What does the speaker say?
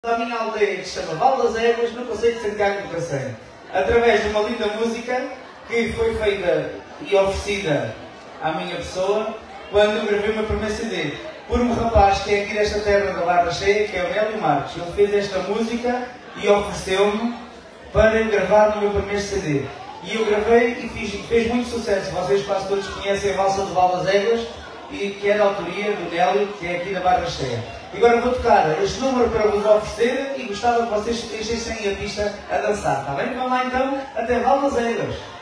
A minha aldeia, que se chama Val das Éguas, no concelho de Santiago do Cacém, através de uma linda música que foi feita e oferecida à minha pessoa quando eu gravei o meu primeiro CD, por um rapaz que é aqui desta terra da Barra Cheia, que é o Nélio Marques. Ele fez esta música e ofereceu-me para gravar no meu primeiro CD. E eu gravei e fez muito sucesso. Vocês quase todos conhecem a Valsa de Val das Éguas, e que é da autoria do Nélio, que é aqui da Barra Cheia. E agora vou tocar este número para vos oferecer e gostava que vocês enchessem a pista a dançar, está bem? Vamos lá então, até Val das Éguas.